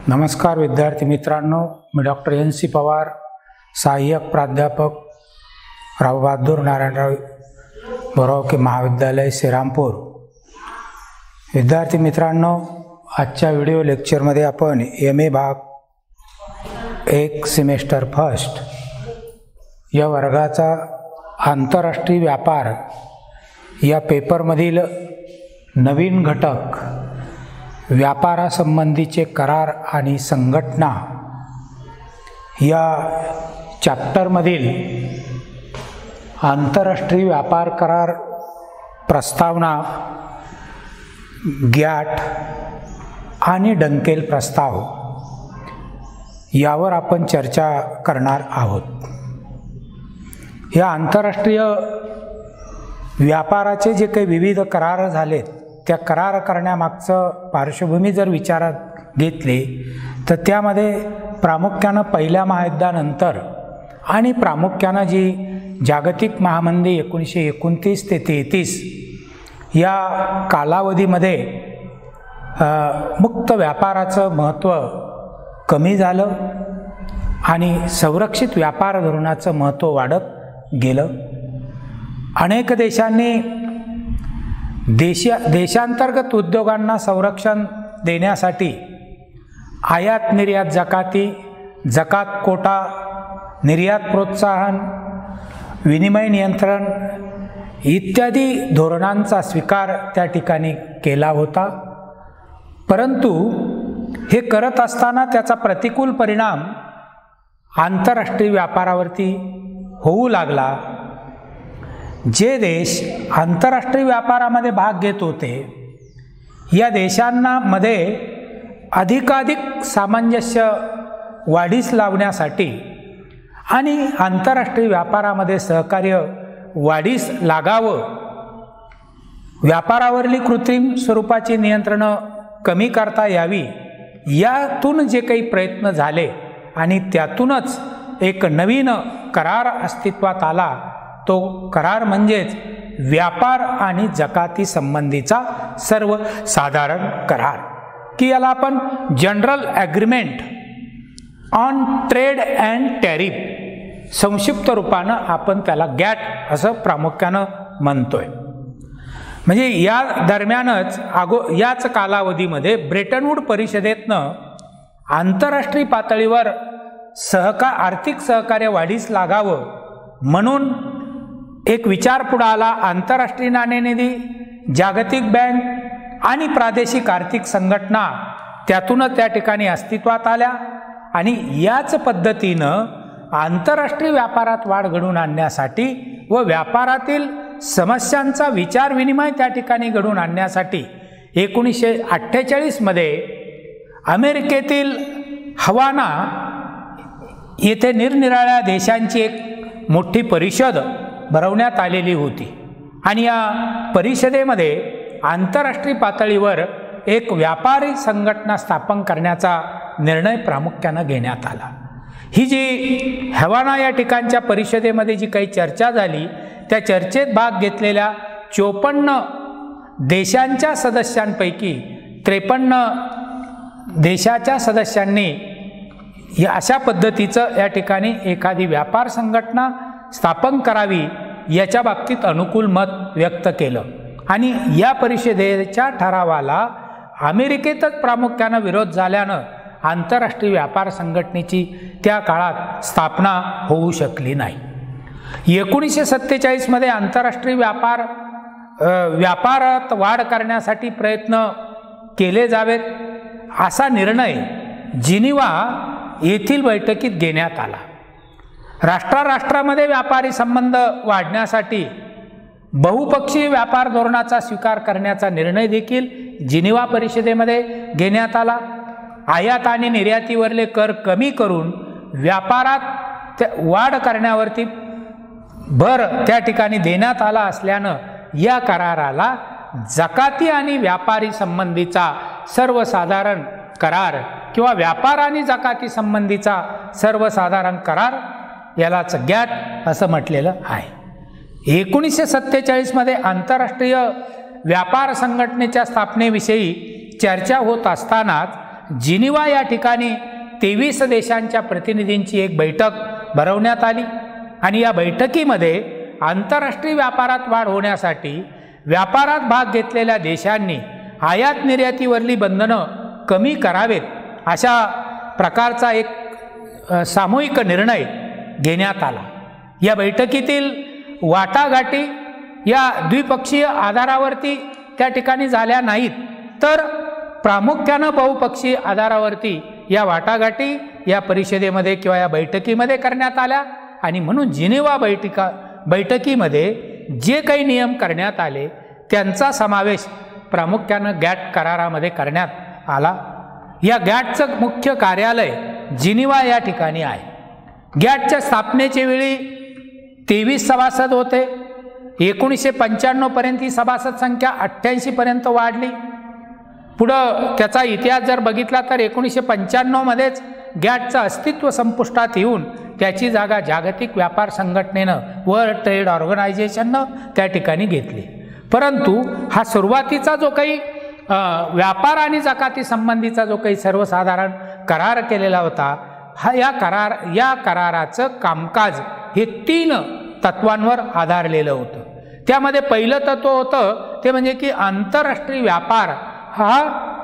नमस्कार विद्यार्थी मित्रांनो, मी डॉक्टर NC पवार, सहाय्यक प्राध्यापक राव बहादूर नारायणराव बोरावके महाविद्यालय श्रीरामपूर। विद्यार्थी मित्रांनो, आजच्या व्हिडिओ लेक्चरमध्ये आपण MA भाग 1 सेमेस्टर फर्स्ट या वर्गाचा आंतरराष्ट्रीय व्यापार या पेपरमधील नवीन घटक व्यापारासंबंधीचे करार आणि संघटना या चॅप्टरमधील आंतरराष्ट्रीय व्यापार करार प्रस्तावना, गॅट आणि डंकेल प्रस्ताव यावर आपण चर्चा करणार आहोत। या आंतरराष्ट्रीय व्यापाराचे जे काही विविध करार झालेत त्या करार करण्यामागचं पार्श्वभूमी जर विचारात घेतली तर त्यामध्ये प्रामुख्यानं पहिल्या महायुद्धानंतर आणि प्रामुख्यानं जी जागतिक महामंदी 1929 ते 33 या कालावधीमध्ये मुक्त व्यापाराचं महत्त्व कमी झालं आणि संरक्षित व्यापार धोरणाचं महत्त्व वाढत गेलं। अनेक देशांनी देशांतर्गत उद्योगांना संरक्षण देण्यासाठी आयात निर्यात जकाती, जकात कोटा, निर्यात प्रोत्साहन, विनिमय नियंत्रण इत्यादी धोरणांचा स्वीकार त्या ठिकाणी केला होता। परंतु हे करत असताना त्याचा प्रतिकूल परिणाम आंतरराष्ट्रीय व्यापारावरती होऊ लागला। जे देश आंतरराष्ट्रीय व्यापारामध्ये भाग घेत होते या देशांना मध्ये अधिकाधिक सामंजस्य वाढीस लावण्यासाठी आणि आंतरराष्ट्रीय व्यापारामध्ये सहकार्य वाढीस लागावं, व्यापारावरली कृत्रिम स्वरूपाची नियंत्रणं कमी करता यावी, यातून जे काही प्रयत्न झाले आणि त्यातूनच एक नवीन करार अस्तित्वात आला। तो करार म्हणजेच व्यापार आणि जकाती संबंधीचा सर्वसाधारण करार, की याला आपण general agreement on trade and tariff संक्षिप्त रूपानं आपण त्याला गॅट असं प्रामुख्यानं म्हणतोय। म्हणजे या दरम्यानच याच कालावधीमध्ये ब्रेटन वूड परिषदेतनं आंतरराष्ट्रीय पातळीवर आर्थिक सहकार्य वाढीस लागावं म्हणून एक विचार पुढे आला। आंतरराष्ट्रीय नाणेनिधी, जागतिक बँक आणि प्रादेशिक आर्थिक संघटना त्यातूनच त्या ठिकाणी अस्तित्वात आल्या आणि याच पद्धतीनं आंतरराष्ट्रीय व्यापारात वाढ घडवून आणण्यासाठी व व्यापारातील समस्यांचा विचार विनिमय त्या ठिकाणी घडवून आणण्यासाठी 1948 मध्ये अमेरिकेतील हवाना येथे निरनिराळ्या देशांची एक मोठी परिषद भरवण्यात आलेली होती आणि या परिषदेमध्ये आंतरराष्ट्रीय पातळीवर एक व्यापारी संघटना स्थापन करण्याचा निर्णय प्रामुख्यानं घेण्यात आला। ही जी हवाना या ठिकाणच्या परिषदेमध्ये जी काही चर्चा झाली त्या चर्चेत भाग घेतलेल्या 54 देशांच्या सदस्यांपैकी 53 देशाच्या सदस्यांनी अशा पद्धतीचं या ठिकाणी एखादी व्यापार संघटना स्थापन करावी याच्या बाबतीत अनुकूल मत व्यक्त केलं आणि या परिषदेच्या ठरावाला अमेरिकेतच प्रामुख्यानं विरोध झाल्यानं आंतरराष्ट्रीय व्यापार संघटनेची त्या काळात स्थापना होऊ शकली नाही। 1947 मध्ये आंतरराष्ट्रीय व्यापारात वाढ करण्यासाठी प्रयत्न केले जावेत असा निर्णय जिनिव्हा येथील बैठकीत घेण्यात आला। राष्ट्रामध्ये व्यापारी संबंध वाढण्यासाठी बहुपक्षीय व्यापार धोरणाचा स्वीकार करण्याचा निर्णय देखील जिनिव्हा परिषदेमध्ये घेण्यात आला। आयात आणि निर्यातीवरले कर कमी करून व्यापारात वाढ करण्यावरती भर त्या ठिकाणी देण्यात आला असल्यानं या कराराला जकाती आणि व्यापारी संबंधीचा सर्वसाधारण करार किंवा व्यापार आणि जकाती संबंधीचा सर्वसाधारण करार यालाच गॅट असं म्हटलेलं आहे। 1947 मध्ये आंतरराष्ट्रीय व्यापार संघटनेच्या स्थापनेविषयी चर्चा होत असतानाच जिनिव्हा या ठिकाणी 23 देशांच्या प्रतिनिधींची एक बैठक भरवण्यात आली आणि या बैठकीमध्ये आंतरराष्ट्रीय व्यापारात वाढ होण्यासाठी व्यापारात भाग घेतलेल्या देशांनी आयात निर्यातीवरली बंधनं कमी करावेत अशा प्रकारचा एक सामूहिक निर्णय घेण्यात आला। या बैठकीतील वाटाघाटी या द्विपक्षीय आधारावरती त्या ठिकाणी झाल्या नाहीत, तर प्रामुख्यानं बहुपक्षीय आधारावरती या वाटाघाटी या परिषदेमध्ये किंवा या बैठकीमध्ये करण्यात आल्या आणि म्हणून जिनिव्हा बैठकीमध्ये जे काही नियम करण्यात आले त्यांचा समावेश प्रामुख्यानं गॅट करारामध्ये करण्यात आला। या गॅटचं मुख्य कार्यालय जिनिव्हा या ठिकाणी आहे। गॅटच्या स्थापनेच्या वेळी 23 सभासद होते। 1995 पर्यंत ही सभासद संख्या 88 पर्यंत वाढली। पुढं त्याचा इतिहास जर बघितला तर 1995 मध्येच गॅटचं अस्तित्व संपुष्टात येऊन त्याची जागा जागतिक व्यापार संघटनेनं वर्ल्ड ट्रेड ऑर्गनायझेशननं त्या ठिकाणी घेतली। परंतु हा सुरुवातीचा जो काही व्यापार आणि जकाती संबंधीचा जो काही सर्वसाधारण करार केलेला होता, या कराराचं कामकाज हे 3 तत्वांवर आधारलेलं होतं। त्यामध्ये पहिलं तत्व होतं ते म्हणजे की आंतरराष्ट्रीय व्यापार हा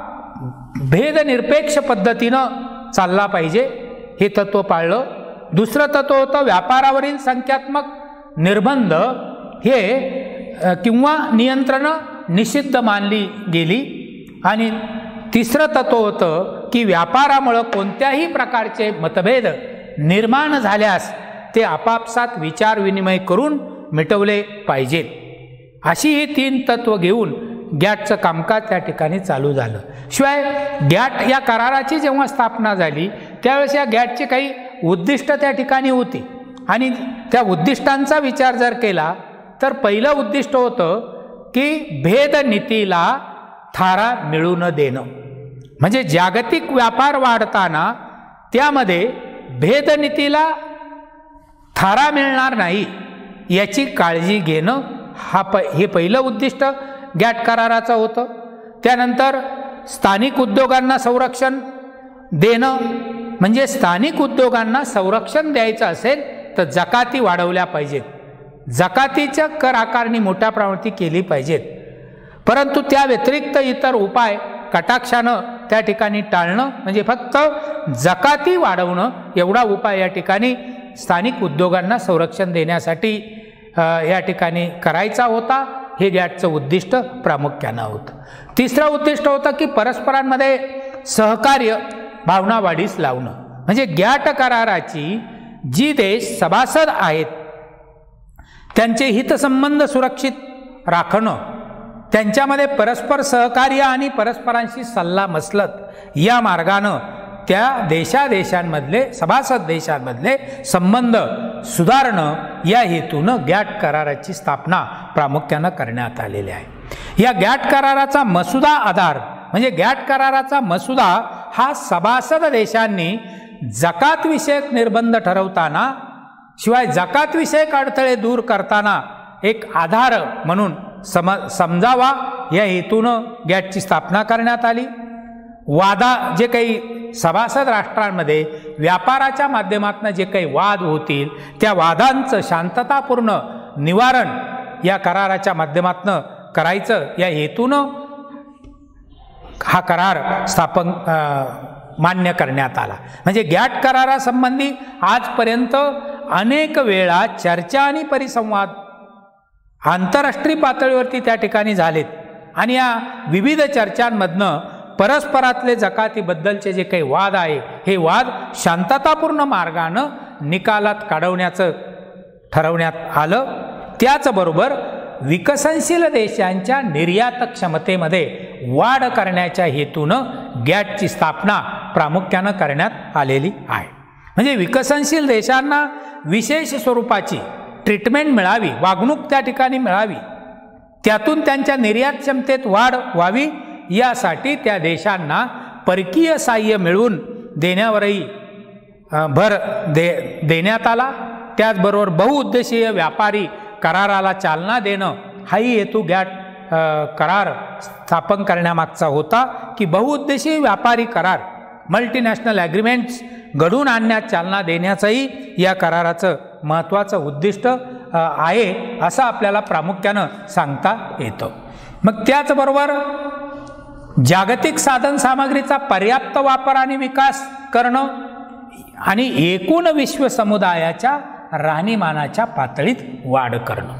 भेदनिरपेक्ष पद्धतीनं चालला पाहिजे, हे तत्व पाळलं। दुसरं तत्व होतं व्यापारावरील संख्यात्मक निर्बंध हे किंवा नियंत्रणं निषिद्ध मानली गेली आणि तिसरं तत्व होतं की व्यापारामुळं कोणत्याही प्रकारचे मतभेद निर्माण झाल्यास ते आपापसात विचार विनिमय करून मिटवले पाहिजेत। अशी ही 3 तत्व घेऊन गॅटचं कामकाज त्या ठिकाणी चालू झालं। शिवाय गॅट या कराराची जेव्हा स्थापना झाली त्यावेळेस या गॅटची काही उद्दिष्ट त्या ठिकाणी होती आणि त्या उद्दिष्टांचा विचार जर केला तर पहिलं उद्दिष्ट होतं की भेदनीतीला थारा मिळू न देणं, म्हणजे जागतिक व्यापार वाढताना त्यामध्ये भेदनीतीला थारा मिळणार नाही याची काळजी घेणं हे पहिलं उद्दिष्ट गॅट कराराचं होतं। त्यानंतर स्थानिक उद्योगांना संरक्षण देणं, म्हणजे स्थानिक उद्योगांना संरक्षण द्यायचं असेल तर जकाती वाढवल्या पाहिजेत, जकातीच्या कर आकारणी मोठ्या प्रमाणात केली पाहिजेत। परंतु त्या व्यतिरिक्त इतर उपाय कटाक्षानं त्या ठिकाणी टाळणं, म्हणजे फक्त जकाती वाढवणं एवढा उपाय या ठिकाणी स्थानिक उद्योगांना संरक्षण देण्यासाठी या ठिकाणी करायचा होता। हे गॅटचं उद्दिष्ट प्रामुख्यानं होतं। तिसरं उद्दिष्ट होतं की परस्परांमध्ये सहकार्य भावना वाढीस लावणं, म्हणजे गॅट कराराची जी देश सभासद आहेत त्यांचे हितसंबंध सुरक्षित राखणं, त्यांच्यामध्ये परस्पर सहकार्य आणि परस्परांशी सल्लामसलत या मार्गानं त्या देशांमधले सभासद देशांमधले संबंध सुधारणं या हेतूनं गॅट कराराची स्थापना प्रामुख्यानं करण्यात आलेली आहे। या गॅट कराराचा मसुदा आधार म्हणजे गॅट कराराचा मसुदा हा सभासद देशांनी जकात विषयक निर्बंध ठरवताना शिवाय जकात विषयक अडथळे दूर करताना एक आधार म्हणून समजावा या हेतूनं गॅटची स्थापना करण्यात आली। जे काही सभासद राष्ट्रांमध्ये व्यापाराच्या माध्यमातून जे काही वाद होतील त्या वादांचं शांततापूर्ण निवारण या कराराच्या माध्यमातून करायचं या हेतूनं हा करार मान्य करण्यात आला। म्हणजे गॅट करारासंबंधी आजपर्यंत अनेक वेळा चर्चा आणि परिसंवाद आंतरराष्ट्रीय पातळीवरती त्या ठिकाणी झालेत आणि या विविध चर्चांमधनं परस्परातले जकातीबद्दलचे जे काही वाद आहे हे वाद शांततापूर्ण मार्गानं निकालात काढवण्याचं ठरवण्यात आलं। त्याचबरोबर विकसनशील देशांच्या निर्यात क्षमतेमध्ये वाढ करण्याच्या हेतूनं गॅटची स्थापना प्रामुख्यानं करण्यात आलेली आहे। म्हणजे विकसनशील देशांना विशेष स्वरूपाची ट्रीटमेंट मिळावी, वागणूक त्या ठिकाणी मिळावी, त्यातून त्यांच्या निर्यात क्षमतेत वाढ व्हावी यासाठी त्या देशांना परकीय सहाय्य मिळवून देण्यावरही भर देण्यात आला। त्याचबरोबर बहुउद्देशीय व्यापारी कराराला चालना देणं हाही हेतू गॅट करार स्थापन करण्यामागचा होता की बहुउद्देशीय व्यापारी करार मल्टीनॅशनल ॲग्रीमेंट्स घडवून आणण्यात चालना देण्याचंही या कराराचं महत्त्वाचं उद्दिष्ट आहे असं आपल्याला प्रामुख्यानं सांगता येतं. मग त्याचबरोबर जागतिक साधनसामग्रीचा पर्याप्त वापर आणि विकास करणं आणि एकूण विश्व समुदायाच्या राहणीमानाच्या पातळीत वाढ करणं,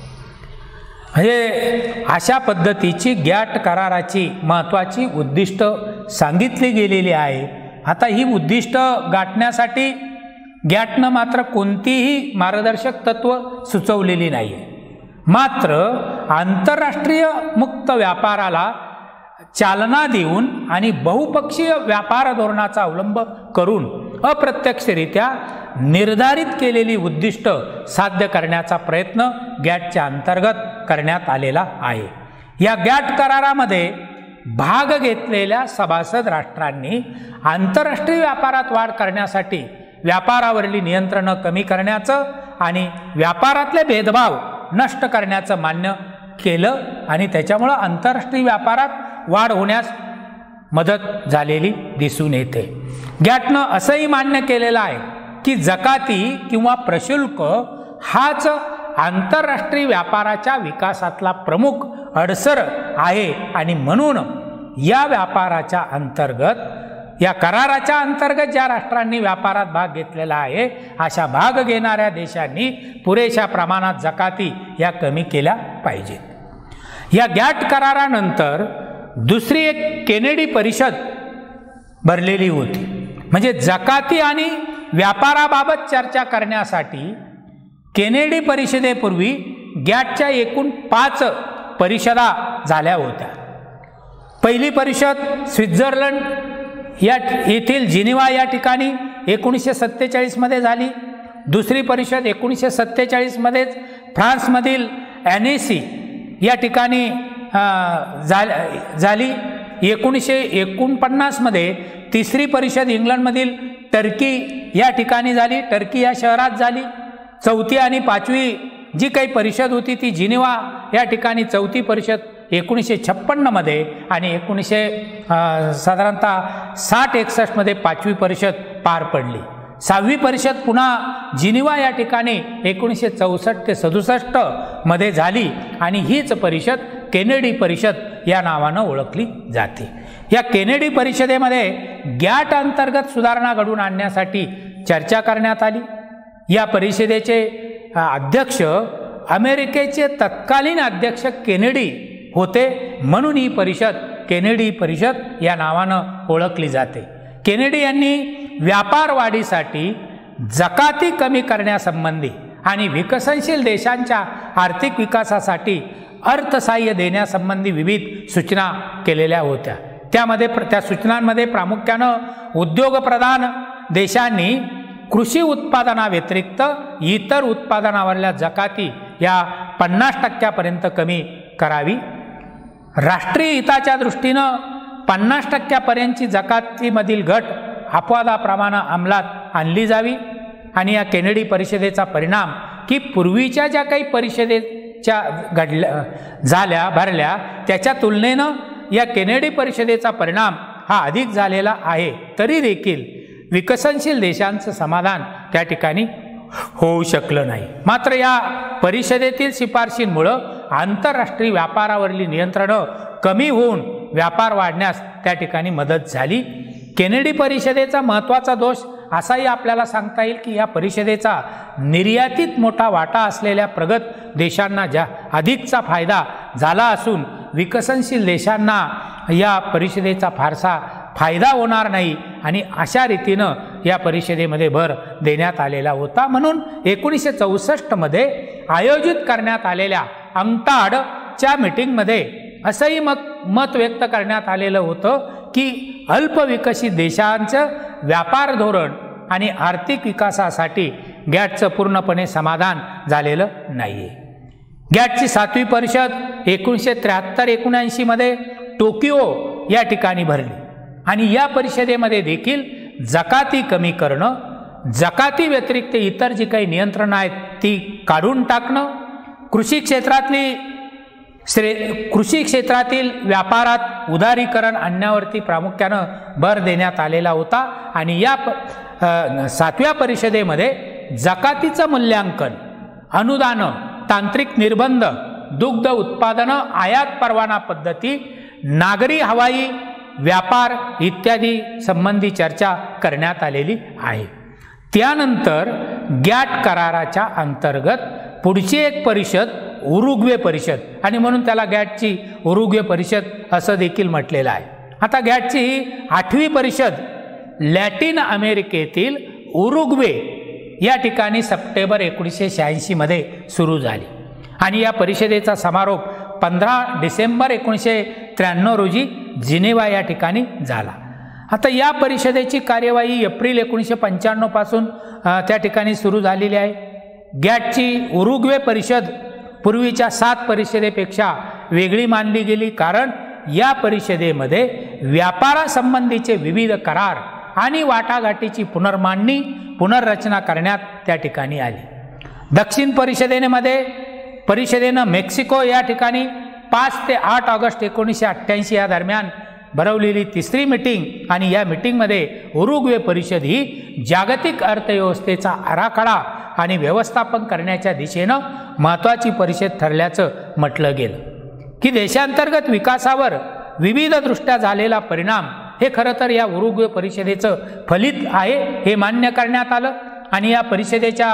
म्हणजे अशा पद्धतीची गॅट कराराची महत्त्वाची उद्दिष्ट सांगितली गेलेली आहे. आता ही उद्दिष्ट गाठण्यासाठी गॅटनं मात्र कोणतीही मार्गदर्शक तत्व सुचवलेली नाही आहे. मात्र आंतरराष्ट्रीय मुक्त व्यापाराला चालना देऊन आणि बहुपक्षीय व्यापार धोरणाचा अवलंब करून अप्रत्यक्षरित्या निर्धारित केलेली उद्दिष्ट साध्य करण्याचा प्रयत्न गॅटच्या अंतर्गत करण्यात आलेला आहे. या गॅट करारामध्ये भाग घेतलेल्या सभासद राष्ट्रांनी आंतरराष्ट्रीय व्यापारात वाढ करण्यासाठी व्यापारावरील नियंत्रणं कमी करण्याचं आणि व्यापारातले भेदभाव नष्ट करण्याचं मान्य केलं आणि त्याच्यामुळं आंतरराष्ट्रीय व्यापारात वाढ होण्यास मदत झालेली दिसून येते. गॅटनं असंही मान्य केलेलं आहे की जकाती किंवा प्रशुल्क हाच आंतरराष्ट्रीय व्यापाराच्या विकासातला प्रमुख अडसर आहे आणि म्हणून या व्यापाराच्या अंतर्गत या कराराच्या अंतर्गत ज्या राष्ट्रांनी व्यापारात भाग घेतलेला आहे अशा भाग घेणाऱ्या देशांनी पुरेशा प्रमाणात जकाती या कमी केल्या पाहिजेत. या गॅट करारानंतर दुसरी एक केनेडी परिषद भरलेली होती. म्हणजे जकाती आणि व्यापाराबाबत चर्चा करण्यासाठी केनेडी परिषदेपूर्वी गॅटच्या एकूण 5 परिषदा झाल्या होत्या. पहिली परिषद स्वित्झर्लंड येथील जिनिव्हा या ठिकाणी 1947 मध्ये झाली. दुसरी परिषद 1947 मध्येच फ्रान्समधील ॲनेसी या ठिकाणी झाली. 1949 मध्ये तिसरी परिषद इंग्लंडमधील टर्की या ठिकाणी झाली, टर्की या शहरात झाली. चौथी आणि पाचवी जी काही परिषद होती ती जिनिव्हा या ठिकाणी चौथी परिषद 1956 मध्ये आणि साधारणतः 60-61 मध्ये पाचवी परिषद पार पडली. 6वी परिषद पुन्हा जिनिव्हा या ठिकाणी 1964 ते 67 मध्ये झाली आणि हीच परिषद केनेडी परिषद या नावानं ओळखली जाते. या केनेडी परिषदेमध्ये गॅट अंतर्गत सुधारणा घडवून आणण्यासाठी चर्चा करण्यात आली. या परिषदेचे अध्यक्ष अमेरिकेचे तत्कालीन अध्यक्ष केनेडी होते, म्हणून ही परिषद केनेडी परिषद या नावानं ओळखली जाते. केनेडी यांनी व्यापार वाढीसाठी जकाती कमी करण्यासंबंधी आणि विकसनशील देशांच्या आर्थिक विकासासाठी अर्थसहाय्य देण्यासंबंधी विविध सूचना केलेल्या होत्या. त्या सूचनांमध्ये प्रामुख्यानं उद्योगप्रधान देशांनी कृषी उत्पादनाव्यतिरिक्त इतर उत्पादनावरल्या जकाती या 50% कमी करावी. राष्ट्रीय हिताच्या दृष्टीनं 50% जकातीमधील घट अपवादाप्रमाणे अंमलात आणली जावी. आणि या केनेडी परिषदेचा परिणाम की पूर्वीच्या ज्या काही परिषदेच्या भरल्या त्याच्या तुलनेनं या केनेडी परिषदेचा परिणाम हा अधिक झालेला आहे. तरी देखील विकसनशील देशांचं समाधान त्या ठिकाणी होऊ शकलं नाही. मात्र या परिषदेतील शिफारशींमुळं आंतरराष्ट्रीय व्यापारावरील नियंत्रणं कमी होऊन व्यापार वाढण्यास त्या ठिकाणी मदत झाली. केनेडी परिषदेचा महत्त्वाचा दोष असाही आपल्याला सांगता येईल की या परिषदेचा निर्यातीत मोठा वाटा असलेल्या प्रगत देशांना अधिकचा फायदा झाला असून विकसनशील देशांना या परिषदेचा फारसा फायदा होणार नाही आणि अशा रीतीनं या परिषदेमध्ये भर देण्यात आलेला होता. म्हणून 1964 मध्ये आयोजित करण्यात आलेल्या अंक्टाडच्या मीटिंगमध्ये असंही मत व्यक्त करण्यात आलेलं होतं की अल्पविकसित देशांचं व्यापार धोरण आणि आर्थिक विकासासाठी गॅटचं पूर्णपणे समाधान झालेलं नाही. गॅटची 7वी परिषद 1973-79 मध्ये टोकियो या ठिकाणी भरली आणि या परिषदेमध्ये देखील जकाती कमी करणं, जकाती व्यतिरिक्त इतर जी काही नियंत्रणं आहेत ती काढून टाकणं, कृषी क्षेत्रातली कृषी क्षेत्रातील व्यापारात उदारीकरण आणण्यावरती प्रामुख्यानं भर देण्यात आलेला होता आणि या 7व्या परिषदेमध्ये जकातीचं मूल्यांकन, अनुदान, तांत्रिक निर्बंध, दुग्ध उत्पादनं, आयात परवाना पद्धती, नागरी हवाई व्यापार इत्यादी संबंधी चर्चा करण्यात आलेली आहे. त्यानंतर गॅट कराराच्या अंतर्गत पुढची एक परिषद उरुग्वे परिषद आणि म्हणून त्याला गॅटची उरुग्वे परिषद असं देखील म्हटलेलं आहे. आता गॅटची ही 8वी परिषद लॅटिन अमेरिकेतील उरुग्वे या ठिकाणी सप्टेंबर 1986 मध्ये सुरू झाली आणि या परिषदेचा समारोप 15 डिसेंबर 1993 रोजी जिनेवा या ठिकाणी झाला. आता या परिषदेची कार्यवाही एप्रिल 1995 पासून त्या ठिकाणी सुरू झालेली आहे. गॅटची उरुग्वे परिषद पूर्वीच्या 7 परिषदेपेक्षा वेगळी मानली गेली, कारण या परिषदेमध्ये व्यापारासंबंधीचे विविध करार आणि वाटाघाटीची पुनर्रचना करण्यात त्या ठिकाणी आली. दक्षिण परिषदेनं मेक्सिको या ठिकाणी 5 ते 8 ऑगस्ट 1988 या दरम्यान भरवलेली 3री मीटिंग आणि या मीटिंगमध्ये उरुग्वे परिषद ही जागतिक अर्थव्यवस्थेचा आराखडा आणि व्यवस्थापन करण्याच्या दिशेनं महत्त्वाची परिषद ठरल्याचं म्हटलं गेलं की देशांतर्गत विकासावर विविध दृष्ट्या झालेला परिणाम हे खरं तर या उरुग्वे परिषदेचं फलित आहे हे मान्य करण्यात आलं आणि या परिषदेच्या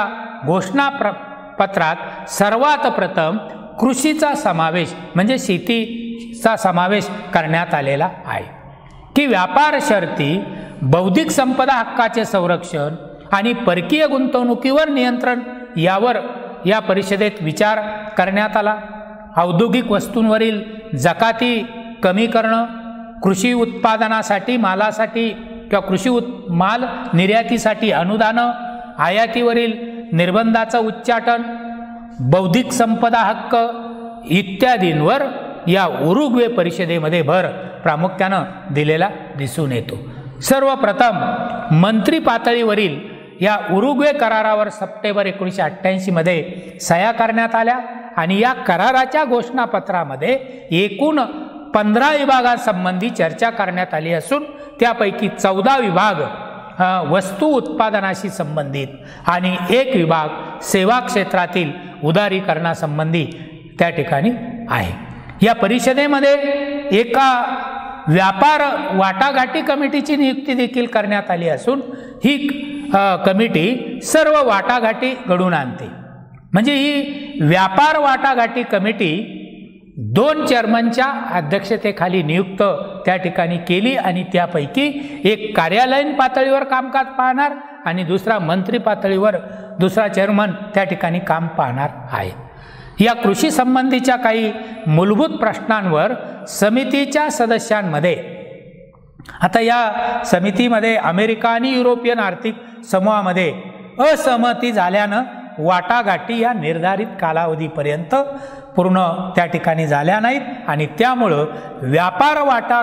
घोषणापत्रात सर्वात प्रथम कृषीचा समावेश म्हणजे शेतीचा समावेश करण्यात आलेला आहे की व्यापार शर्ती, बौद्धिक संपदा हक्काचे संरक्षण आणि परकीय गुंतवणुकीवर नियंत्रण यावर या परिषदेत विचार करण्यात आला. औद्योगिक वस्तूंवरील जकाती कमी करणं, कृषी उत्पादनासाठी मालासाठी किंवा माल निर्यातीसाठी अनुदानं, आयातीवरील निर्बंधाचं उच्चाटन, बौद्धिक संपदा हक्क इत्यादींवर या उरुग्वे परिषदेमध्ये भर प्रामुख्यानं दिलेला दिसून येतो. सर्वप्रथम मंत्री पातळीवरील या उरुग्वे करारावर सप्टेंबर 1988 मध्ये सह्या करण्यात आल्या आणि या कराराच्या घोषणापत्रामध्ये एकूण 15 विभागांसंबंधी चर्चा करण्यात आली असून त्यापैकी 14 विभाग वस्तू उत्पादनाशी संबंधित आणि 1 विभाग सेवा क्षेत्रातील उदारीकरणासंबंधी त्या ठिकाणी आहे. या परिषदेमध्ये एका व्यापार वाटाघाटी कमिटीची नियुक्ती देखील करण्यात आली असून ही कमिटी सर्व वाटाघाटी घडवून आणते. म्हणजे ही व्यापार वाटाघाटी कमिटी 2 चेअरमनच्या अध्यक्षतेखाली नियुक्त त्या ठिकाणी केली आणि त्यापैकी एक कार्यालयीन पातळीवर कामकाज पाहणार आणि दुसरा मंत्री पातळीवर दुसरा चेअरमन त्या ठिकाणी काम पाहणार आहे. या कृषी संबंधीच्या काही मूलभूत प्रश्नांवर समितीच्या सदस्यांमध्ये आता या समितीमध्ये अमेरिका आणि युरोपियन आर्थिक समूहामध्ये असहमती झाल्यानं वाटाघाटी या निर्धारित कालावधीपर्यंत पूर्ण त्या ठिकाणी झाल्या नाहीत आणि त्यामुळं व्यापार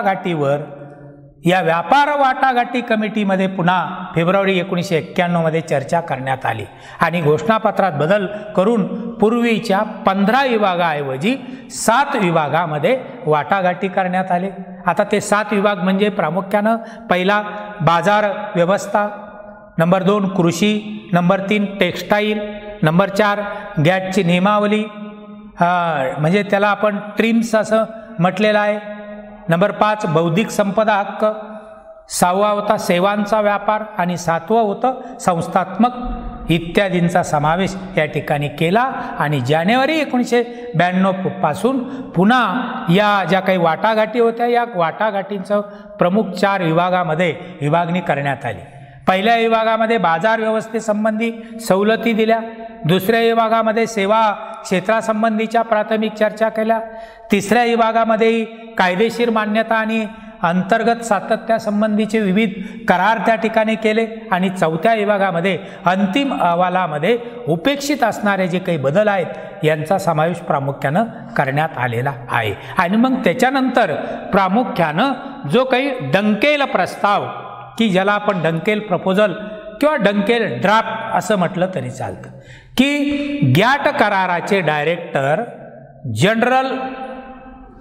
वाटाघाटी कमिटीमध्ये पुन्हा फेब्रुवारी 1991 मध्ये चर्चा करण्यात आली आणि घोषणापत्रात बदल करून पूर्वीच्या 15 विभागाऐवजी 7 विभागामध्ये वाटाघाटी करण्यात आले. आता ते 7 विभाग म्हणजे प्रामुख्यानं पहिला बाजार व्यवस्था, नंबर 2 कृषी, नंबर 3 टेक्स्टाईल, नंबर 4 गॅटची नियमावली म्हणजे त्याला आपण ट्रिम्स असं म्हटलेलं आहे, नंबर 5 बौद्धिक संपदा हक्क, 6वा होता सेवांचा व्यापार आणि 7वं होतं संस्थात्मक इत्यादींचा समावेश या ठिकाणी केला आणि जानेवारी 1992 पासून पुन्हा या ज्या काही वाटाघाटी होत्या या वाटाघाटींचं प्रमुख 4 विभागामध्ये विभागणी करण्यात आली. पहिल्या विभागामध्ये बाजार व्यवस्थेसंबंधी सवलती दिल्या, दुसऱ्या विभागामध्ये सेवा क्षेत्रासंबंधीच्या प्राथमिक चर्चा केल्या, तिसऱ्या विभागामध्ये कायदेशीर मान्यता आणि अंतर्गत सातत्यासंबंधीचे विविध करार त्या ठिकाणी केले आणि 4थ्या विभागामध्ये अंतिम अहवालामध्ये उपेक्षित असणारे जे काही बदल आहेत यांचा समावेश प्रामुख्यानं करण्यात आलेला आहे. आणि मग त्याच्यानंतर प्रामुख्यानं जो काही डंकेल प्रस्ताव की ज्याला आपण डंकेल प्रपोजल किंवा डंकेल ड्राफ्ट असं म्हटलं तरी चालतं की गॅट कराराचे डायरेक्टर जनरल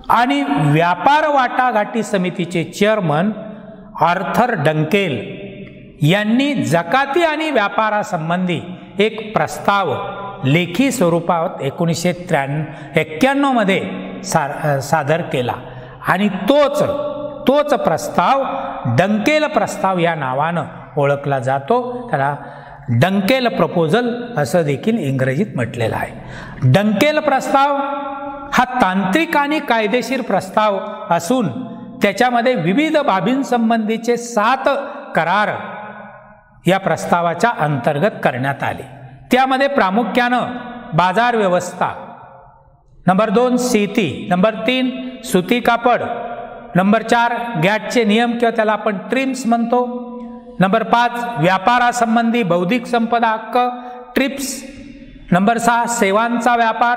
आणि व्यापार वाटाघाटी समितीचे चेअरमन आर्थर डंकेल यांनी जकाती आणि व्यापारासंबंधी एक प्रस्ताव लेखी स्वरूपात 1991 मध्ये सादर केला आणि तोच प्रस्ताव डंकेल प्रस्ताव या नावानं ओळखला जातो. त्याला डंकेल प्रपोजल असं देखील इंग्रजीत म्हटलेलं आहे. डंकेल प्रस्ताव हा तांत्रिक आणि कायदेशीर प्रस्ताव असून त्याच्यामध्ये विविध बाबींसंबंधीचे 7 करार या प्रस्तावाच्या अंतर्गत करण्यात आले. त्यामध्ये प्रामुख्यानं बाजार व्यवस्था, नंबर 2 शेती, नंबर 3 सुती कापड, नंबर 4 गॅटचे नियम किंवा त्याला आपण ट्रिम्स म्हणतो, नंबर 5 व्यापारासंबंधी बौद्धिक संपदा हक्क ट्रिप्स, नंबर 6 सेवांचा व्यापार,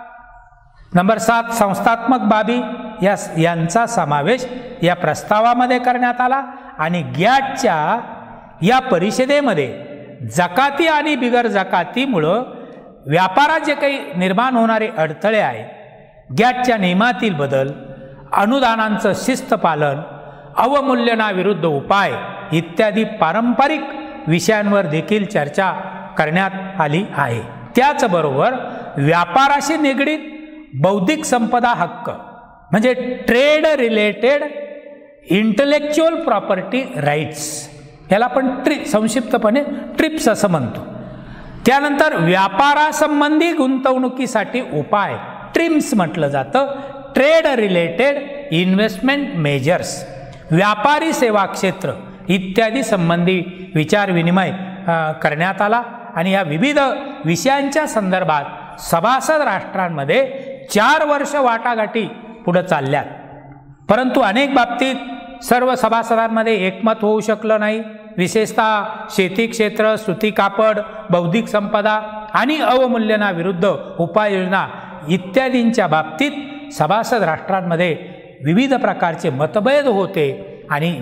नंबर 7 संस्थात्मक बाबी यांचा समावेश या प्रस्तावामध्ये करण्यात आला. आणि गॅटच्या या परिषदेमध्ये जकाती आणि बिगर जकातीमुळं व्यापारात जे काही निर्माण होणारे अडथळे आहेत, गॅटच्या नियमातील बदल, अनुदानांचं शिस्त पालन, अवमूल्यनाविरुद्ध उपाय इत्यादी पारंपरिक विषयांवर देखील चर्चा करण्यात आली आहे. त्याचबरोबर व्यापाराशी निगडीत बौद्धिक संपदा हक्क म्हणजे trade related intellectual property rights, याला आपण संक्षिप्तपणे ट्रिप्स असं म्हणतो. त्यानंतर व्यापारासंबंधी गुंतवणुकीसाठी उपाय ट्रिम्स म्हटलं जातं. ट्रेड रिलेटेड इन्व्हेस्टमेंट मेजर्स, व्यापारी सेवा क्षेत्र इत्यादी संबंधी विचारविनिमय करण्यात आला. आणि या विविध विषयांच्या संदर्भात सभासद राष्ट्रांमध्ये 4 वर्ष वाटाघाटी पुढे चालल्यात. परंतु अनेक बाबतीत सर्व सभासदांमध्ये एकमत होऊ शकलं नाही. विशेषतः शेती क्षेत्र, सुती कापड, बौद्धिक संपदा आणि अवमूल्यनाविरुद्ध उपाययोजना इत्यादींच्या बाबतीत सभासद राष्ट्रांमध्ये विविध प्रकारचे मतभेद होते. आणि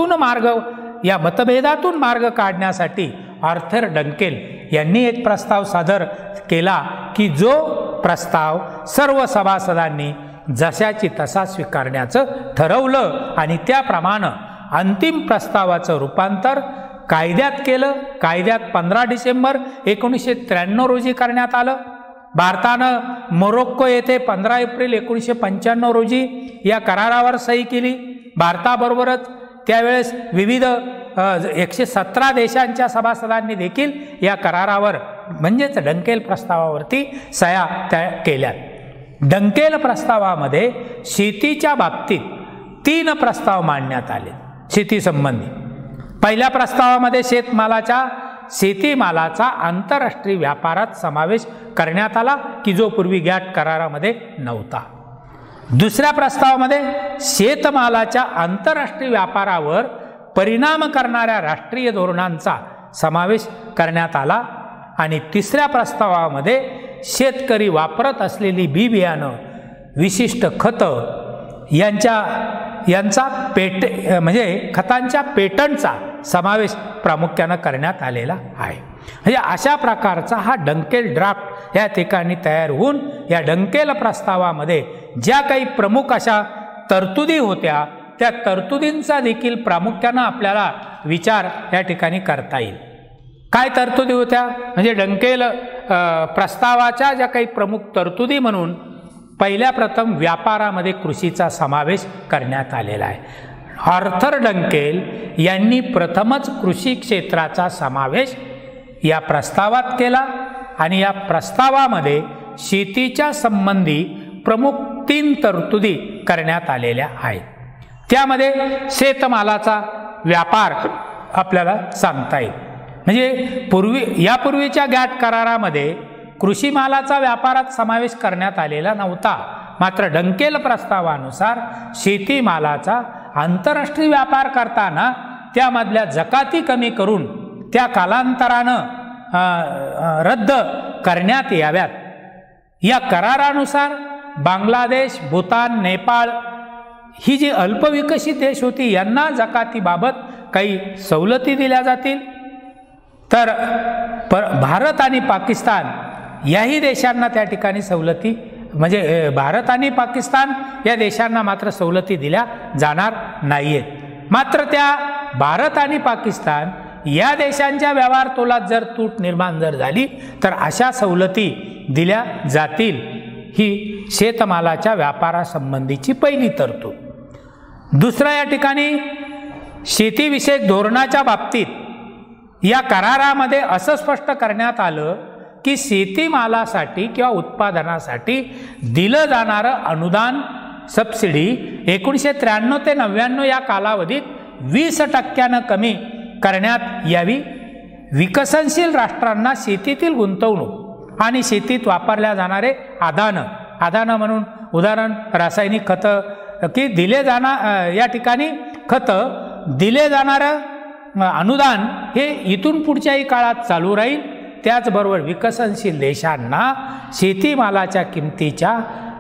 या मतभेदातून मार्ग काढण्यासाठी आर्थर डंकेल यांनी एक प्रस्ताव सादर केला की जो प्रस्ताव सर्व सभासदांनी जशाची तसा स्वीकारण्याचं ठरवलं. आणि त्याप्रमाणे अंतिम प्रस्तावाचं रूपांतर कायद्यात केलं. कायद्यात 15 डिसेंबर 1993 रोजी करण्यात आलं. भारतानं मोरोक्को येथे 15 एप्रिल 1995 रोजी या करारावर सही केली. भारताबरोबरच त्यावेळेस विविध 117 देशांच्या सभासदांनी देखील या करारावर म्हणजेच डंकेल प्रस्तावावरती सह्या केल्या. डंकेल प्रस्तावामध्ये शेतीच्या बाबतीत 3 प्रस्ताव मांडण्यात आले शेती संबंधी. पहिल्या प्रस्तावामध्ये शेतीमालाचा आंतरराष्ट्रीय व्यापारात समावेश करण्यात आला की जो पूर्वी गॅट करारामध्ये नव्हता. दुसऱ्या प्रस्तावामध्ये शेतमालाच्या आंतरराष्ट्रीय व्यापारावर परिणाम करणाऱ्या राष्ट्रीय धोरणांचा समावेश करण्यात आला. आणि तिसऱ्या प्रस्तावामध्ये शेतकरी वापरत असलेली बी बियाणं, विशिष्ट खतं यांचा म्हणजे खतांच्या पेटंटचा समावेश प्रामुख्यानं करण्यात आलेला आहे. म्हणजे अशा प्रकारचा हा डंकेल ड्राफ्ट या ठिकाणी तयार होऊन या डंकेल प्रस्तावामध्ये ज्या काही प्रमुख अशा तरतुदी होत्या त्या तरतुदींचा देखील प्रामुख्यानं आपल्याला विचार या ठिकाणी करता येईल. काय तरतुदी होत्या म्हणजे डंकेल प्रस्तावाच्या ज्या काही प्रमुख तरतुदी म्हणून पहिल्या प्रथम व्यापारामध्ये कृषीचा समावेश करण्यात आलेला आहे. आर्थर डंकेल यांनी प्रथमच कृषी क्षेत्राचा समावेश या प्रस्तावात केला. आणि या प्रस्तावामध्ये शेतीच्या संबंधी प्रमुख 3 तरतुदी करण्यात आलेल्या आहेत. त्यामध्ये शेतमालाचा व्यापार आपल्याला सांगता येईल. म्हणजे यापूर्वीच्या गॅट करारामध्ये कृषी मालाचा व्यापारात समावेश करण्यात आलेला नव्हता. मात्र डंकेल प्रस्तावानुसार शेतीमालाचा आंतरराष्ट्रीय व्यापार करताना त्यामधल्या जकाती कमी करून त्या कालांतरानं रद्द करण्यात याव्यात. या करारानुसार बांगलादेश, भूतान, नेपाळ ही जी अल्पविकसित देश होती यांना जकातीबाबत काही सवलती दिल्या जातील. तर भारत आणि पाकिस्तान याही देशांना त्या ठिकाणी सवलती म्हणजे भारत आणि पाकिस्तान या देशांना मात्र सवलती दिल्या जाणार नाहीयेत. मात्र त्या भारत आणि पाकिस्तान या देशांच्या व्यवहार तोलात जर तूट निर्माण जर झाली तर अशा सवलती दिल्या जातील. ही शेतमालाच्या व्यापारासंबंधीची पहिली तरतूद. दुसरा या ठिकाणी शेतीविषयक धोरणाच्या बाबतीत या करारामध्ये असं स्पष्ट करण्यात आलं की शेतीमालासाठी किंवा उत्पादनासाठी दिलं जाणारं अनुदान सबसिडी 1993 ते 99 या कालावधीत 20% कमी करण्यात यावी. विकसनशील राष्ट्रांना शेतीतील गुंतवणूक आणि शेतीत वापरल्या जाणारे आदानं म्हणून उदाहरण रासायनिक खतं की दिले जाणार या ठिकाणी खतं दिले जाणारं अनुदान हे इथून पुढच्याही काळात चालू राहील. त्याचबरोबर विकसनशील देशांना शेतीमालाच्या किमतीच्या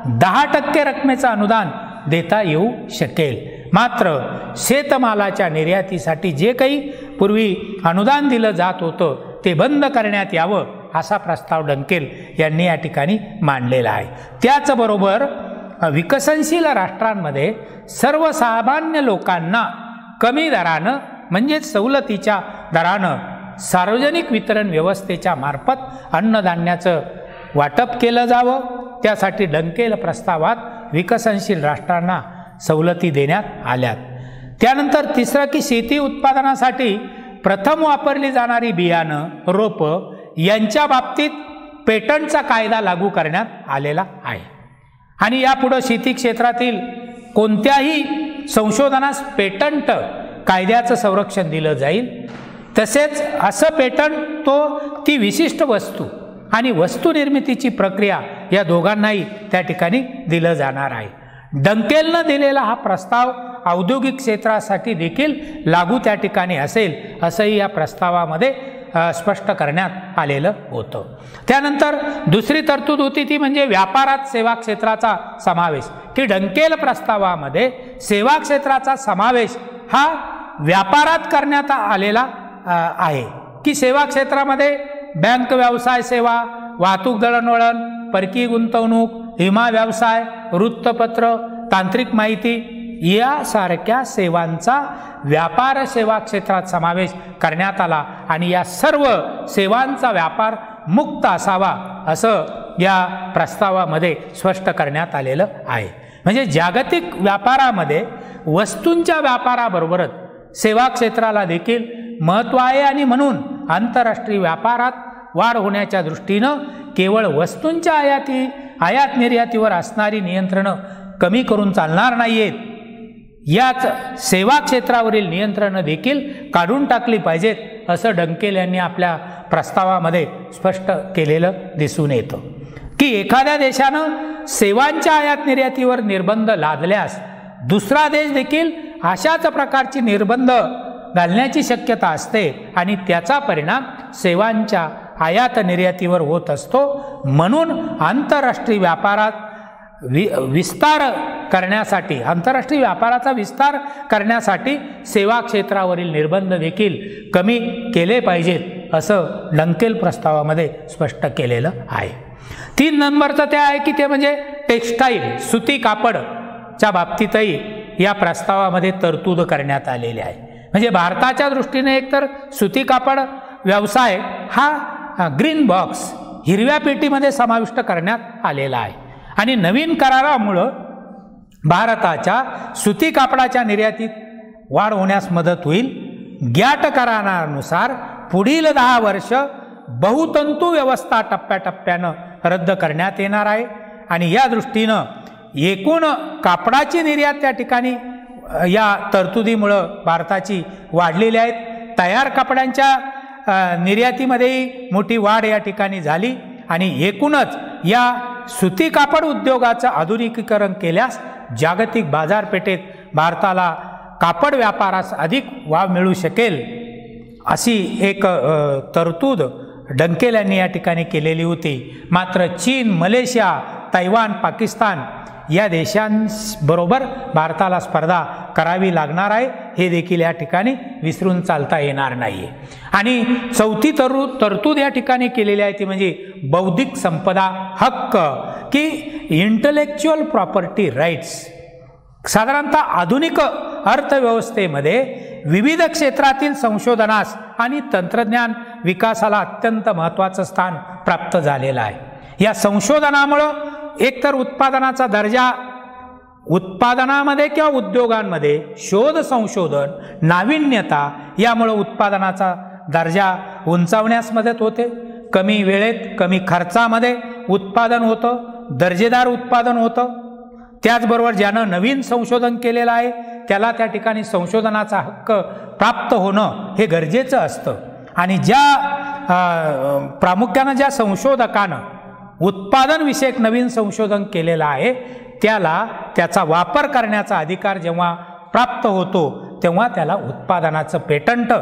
10% रकमेचं अनुदान देता येऊ शकेल. मात्र शेतमालाच्या निर्यातीसाठी जे काही पूर्वी अनुदान दिलं जात होतं ते बंद करण्यात यावं असा प्रस्ताव डंकेल यांनी या ठिकाणी मांडलेला आहे. त्याचबरोबर विकसनशील राष्ट्रांमध्ये सर्वसामान्य लोकांना कमी दरानं म्हणजेच सवलतीच्या दरानं सार्वजनिक वितरण व्यवस्थेच्या मार्फत अन्नधान्याचं वाटप केलं जावं. त्यासाठी डंकेल प्रस्तावात विकसनशील राष्ट्रांना सवलती देण्यात आल्यात. त्यानंतर तिसरं की शेती उत्पादनासाठी प्रथम वापरली जाणारी बियाणं रोपं यांच्या बाबतीत पेटंटचा कायदा लागू करण्यात आलेला आहे. आणि यापुढे शेती क्षेत्रातील कोणत्याही संशोधनास पेटंट कायद्याचं संरक्षण दिलं जाईल. तसेच असं पेटंट ती विशिष्ट वस्तू आणि वस्तू निर्मितीची प्रक्रिया या दोघांनाही त्या ठिकाणी दिलं जाणार आहे. डंकेलनं दिलेला हा प्रस्ताव औद्योगिक क्षेत्रासाठी देखील लागू त्या ठिकाणी असेल असंही या प्रस्तावामध्ये स्पष्ट करण्यात आलेलं होतं. त्यानंतर दुसरी तरतूद होती ती म्हणजे व्यापारात सेवा क्षेत्राचा समावेश. की डंकेल प्रस्तावामध्ये सेवा क्षेत्राचा समावेश हा व्यापारात करण्यात आलेला आहे. की सेवा क्षेत्रामध्ये बँक व्यवसाय सेवा, वाहतूक दळणवळण, परकीय गुंतवणूक, विमा व्यवसाय, वृत्तपत्र, तांत्रिक माहिती यासारख्या सेवांचा व्यापार सेवा क्षेत्रात समावेश करण्यात आला आणि या सर्व सेवांचा व्यापार मुक्त असावा असं या प्रस्तावामध्ये स्पष्ट करण्यात आलेलं आहे. म्हणजे जागतिक व्यापारामध्ये वस्तूंच्या व्यापाराबरोबरच सेवा क्षेत्राला देखील महत्त्व आहे आणि म्हणून आंतरराष्ट्रीय व्यापारात वाढ होण्याच्या दृष्टीनं केवळ वस्तूंच्या आयात निर्यातीवर असणारी नियंत्रणं कमी करून चालणार नाहीयेत. याच सेवा क्षेत्रावरील नियंत्रणं देखील काढून टाकली पाहिजेत असं डंकेल यांनी आपल्या प्रस्तावामध्ये स्पष्ट केलेलं दिसून येतं. की एखाद्या देशानं सेवांच्या आयात निर्यातीवर निर्बंध लादल्यास दुसरा देश देखील अशाच प्रकारची निर्बंध घालण्याची शक्यता असते आणि त्याचा परिणाम सेवांच्या आयात निर्यातीवर होत असतो. म्हणून आंतरराष्ट्रीय व्यापारात आंतरराष्ट्रीय व्यापाराचा विस्तार करण्यासाठी सेवा क्षेत्रावरील निर्बंध देखील कमी केले पाहिजेत असं डंकेल प्रस्तावामध्ये स्पष्ट केलेलं आहे. 3 नंबरचं ते आहे की ते म्हणजे टेक्स्टाईल सुती कापडच्या बाबतीतही या प्रस्तावामध्ये तरतूद करण्यात आलेली आहे. म्हणजे भारताच्या दृष्टीने एकतर सुती कापड व्यवसाय हा ग्रीन बॉक्स हिरव्या पेटीमध्ये समाविष्ट करण्यात आलेला आहे आणि नवीन करारामुळं भारताच्या सुती कापडाच्या निर्यातीत वाढ होण्यास मदत होईल. ग्याट करारानुसार पुढील 10 वर्ष बहुतंतू व्यवस्था टप्प्याटप्प्यानं रद्द करण्यात येणार आहे आणि या दृष्टीनं एकूण कापडाची निर्यात त्या ठिकाणी या तरतुदीमुळं भारताची वाढलेली आहेत. तयार कपड्यांच्या निर्यातीमध्येही मोठी वाढ या ठिकाणी झाली आणि एकूणच या सुती कापड उद्योगाचं आधुनिकीकरण केल्यास जागतिक बाजारपेठेत भारताला कापड व्यापारास अधिक वाव मिळू शकेल अशी एक तरतूद डंकेल यांनी या ठिकाणी केलेली होती. मात्र चीन, मलेशिया, तैवान, पाकिस्तान या देशांबरोबर भारताला स्पर्धा करावी लागणार आहे हे देखील या ठिकाणी विसरून चालता येणार नाही. आणि चौथी तरतूद या ठिकाणी केलेली आहे ती म्हणजे बौद्धिक संपदा हक्क की इंटलेक्च्युअल प्रॉपर्टी राईट्स साधारणतः आधुनिक अर्थव्यवस्थेमध्ये विविध क्षेत्रातील संशोधनास आणि तंत्रज्ञान विकासाला अत्यंत महत्त्वाचं स्थान प्राप्त झालेलं आहे। या संशोधनामुळं एकतर उत्पादनाचा दर्जा उत्पादनामध्ये किंवा उद्योगांमध्ये शोध संशोधन नाविन्यता यामुळे उत्पादनाचा दर्जा उंचावण्यास मदत होते। कमी वेळेत कमी खर्चामध्ये उत्पादन होतं, दर्जेदार उत्पादन होतं। त्याचबरोबर ज्यानं नवीन संशोधन केलेलं आहे त्याला त्या ठिकाणी संशोधनाचा हक्क प्राप्त होणं हे गरजेचं असतं आणि प्रामुख्यानं ज्या संशोधकानं उत्पादन विषयक नवीन संशोधन केलेलं आहे त्याला त्याचा वापर करण्याचा अधिकार जेव्हा प्राप्त होतो तेव्हा त्याला उत्पादनाचं पेटंट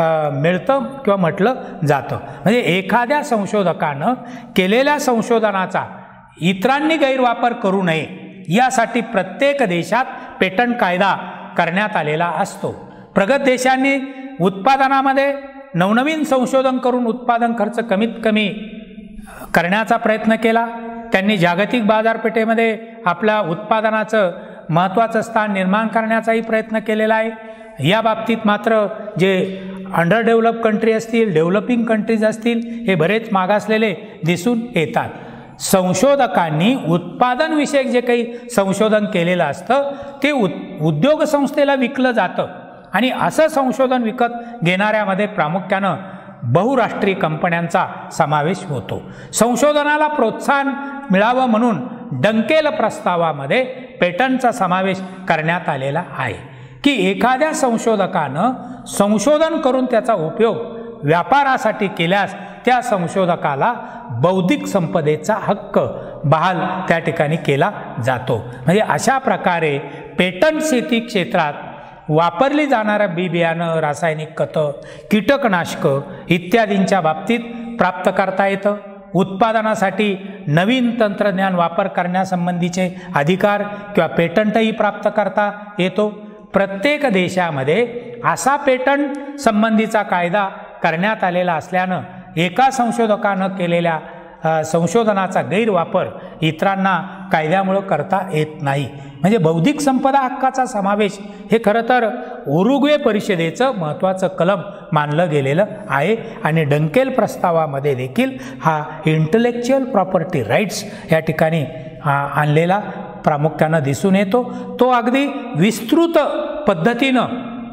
मिळतं किंवा म्हटलं जातं। म्हणजे एखाद्या संशोधकानं केलेल्या संशोधनाचा इतरांनी गैरवापर करू नये यासाठी प्रत्येक देशात पेटंट कायदा करण्यात आलेला असतो। प्रगत देशांनी उत्पादनामध्ये नवनवीन संशोधन करून उत्पादन खर्च कमीत कमी करण्याचा प्रयत्न केला। त्यांनी जागतिक बाजारपेठेमध्ये आपल्या उत्पादनाचं महत्त्वाचं स्थान निर्माण करण्याचाही प्रयत्न केलेला आहे। या बाबतीत मात्र जे अंडर डेव्हलप कंट्री असतील, डेव्हलपिंग कंट्रीज असतील, हे बरेच मागासलेले दिसून येतात। संशोधकांनी उत्पादन विषयक जे काही संशोधन केलेलं असतं ते उद्योग संस्थेला विकलं जातं आणि असं संशोधन विकत घेणाऱ्यामध्ये प्रामुख्यानं बहुराष्ट्रीय कंपन्यांचा समावेश होतो। संशोधनाला प्रोत्साहन मिळावं म्हणून डंकेल प्रस्तावामध्ये पेटंटचा समावेश करण्यात आलेला आहे की एखाद्या संशोधकानं संशोधन करून त्याचा उपयोग व्यापारासाठी केल्यास त्या संशोधकाला बौद्धिक संपदेचा हक्क बहाल त्या ठिकाणी केला जातो। म्हणजे अशा प्रकारे पेटंट शेती क्षेत्रात वापरली जाणाऱ्या बी बियाणं, रासायनिक खतं, कीटकनाशकं इत्यादींच्या बाबतीत प्राप्त करता येतं। उत्पादनासाठी नवीन तंत्रज्ञान वापर करण्यासंबंधीचे अधिकार किंवा पेटंटही प्राप्त करता येतो। प्रत्येक देशामध्ये असा पेटंट संबंधीचा कायदा करण्यात आलेला असल्यानं एका संशोधकानं केलेल्या संशोधनाचा गैरवापर इतरांना कायद्यामुळे करता येत नाही। म्हणजे बौद्धिक संपदा हक्काचा समावेश हे खरं तर उरुग्वे परिषदेचं महत्त्वाचं कलम मानलं गेलेलं आहे आणि डंकेल प्रस्तावामध्ये देखील हा इंटलेक्च्युअल प्रॉपर्टी राईट्स या ठिकाणी आणलेला प्रामुख्यानं दिसून येतो। तो अगदी विस्तृत पद्धतीनं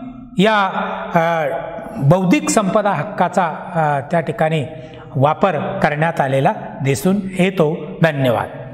या बौद्धिक संपदा हक्काचा त्या ठिकाणी वापर करण्यात आलेला दिसून येतो। धन्यवाद।